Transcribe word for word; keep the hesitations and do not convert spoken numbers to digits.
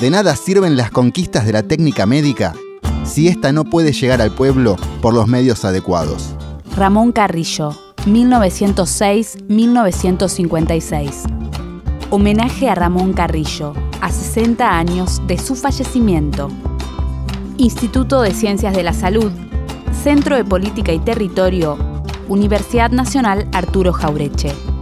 De nada sirven las conquistas de la técnica médica si ésta no puede llegar al pueblo por los medios adecuados. Ramón Carrillo, mil novecientos seis a mil novecientos cincuenta y seis. Homenaje a Ramón Carrillo, a sesenta años de su fallecimiento. Instituto de Ciencias de la Salud, Centro de Política y Territorio, Universidad Nacional Arturo Jauretche.